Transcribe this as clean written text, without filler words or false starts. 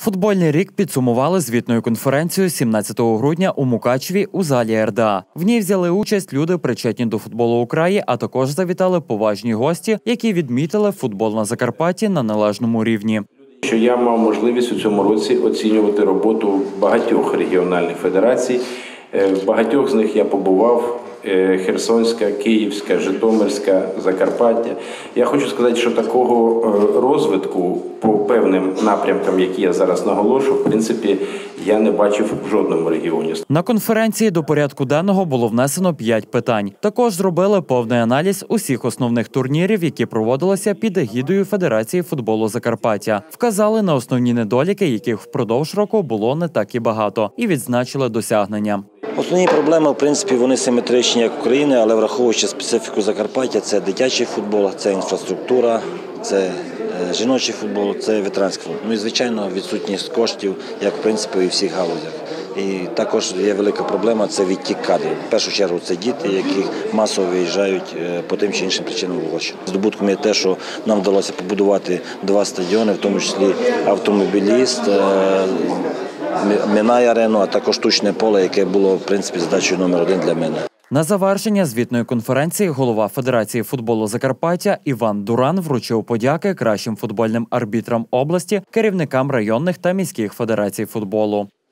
Футбольний рік підсумували звітною конференцією 17 грудня у Мукачеві у залі РДА. В ній взяли участь люди, причетні до футболу у краї, а також завітали поважні гості, які відмітили футбол на Закарпатті на належному рівні. Що я мав можливість у цьому році оцінювати роботу багатьох регіональних федерацій. В багатьох з них я побував. Херсонська, Київська, Житомирська, Закарпаття. Я хочу сказати, що такого розвитку по певним напрямкам, які я зараз наголошу, в принципі, я не бачив в жодному регіоні. На конференції до порядку денного було внесено 5 питань. Також зробили повний аналіз усіх основних турнірів, які проводилися під егідою Федерації футболу Закарпаття. Вказали на основні недоліки, яких впродовж року було не так і багато, і відзначили досягнення. Основні проблеми, в принципі, вони симетричні, як України, але враховуючи специфіку Закарпаття, це дитячий футбол, це інфраструктура, це жіночий футбол, це ветеранський футбол. Ну і, звичайно, відсутність коштів, як, в принципі, і в всіх галузях. І також є велика проблема – це відтік кадрів. В першу чергу це діти, які масово виїжджають по тим чи іншим причинам в Угорщину. Здобутком є те, що нам вдалося побудувати 2 стадіони, в тому числі автомобіліст, Мінай-арену, а також штучне поле, яке було, в принципі, задачею номер 1 для мене. На завершення звітної конференції голова Федерації футболу Закарпаття Іван Дуран вручив подяки кращим футбольним арбітрам області, керівникам районних та міських федерацій футболу.